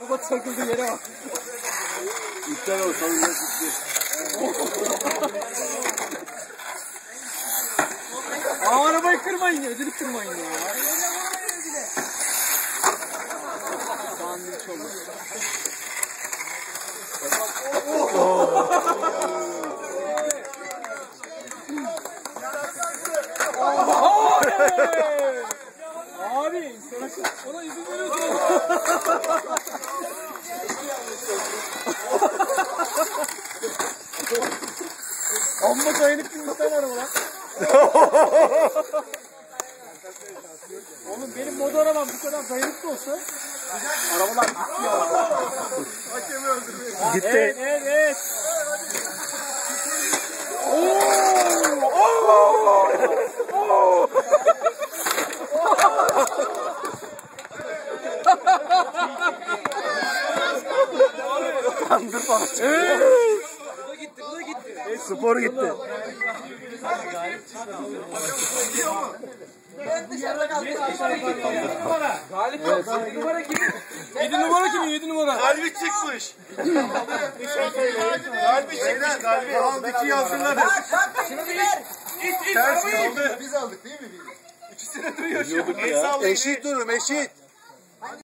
Araba takıldı yere bak. İptal ol, salınacak gitti. Arabayı kırmayın ya, ödülü kırmayın ya. Sandviç oldu. Abi, ona izin veriyorsun. Amma dayanıklı insan var lan. Oğlum benim motor arabam bu kadar dayanıklı olsa arabalar gitti ya. Hakemi öldürmeye. Gitti. Evet. Kandır bana. Bu da gitti. Spor gitti. Galip yok. 7 numara kimin? 7 numara kimin? 7 numara. Kalbi çıkmış. Kalbi çıkmış. Kalbi aldık yazdırladı. Ters oldu. Biz aldık değil mi? 2 sene duruyor şu an. Eşit durum eşit.